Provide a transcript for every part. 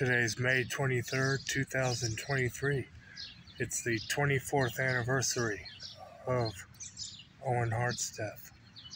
Today's May 23rd, 2023. It's the 24th anniversary of Owen Hart's death.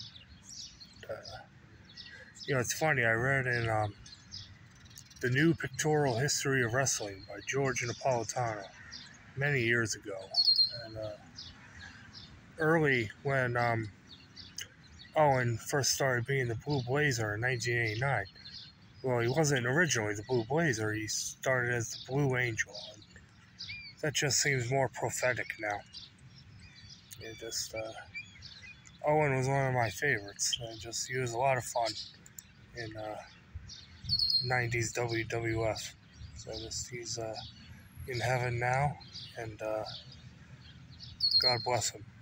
It's funny, I read in The New Pictorial History of Wrestling by George Napolitano many years ago. And early when Owen first started being the Blue Blazer in 1989, well, he wasn't originally the Blue Blazer. He started as the Blue Angel. And that just seems more prophetic now. Owen was one of my favorites. He was a lot of fun in 90s WWF. So he's in heaven now, and God bless him.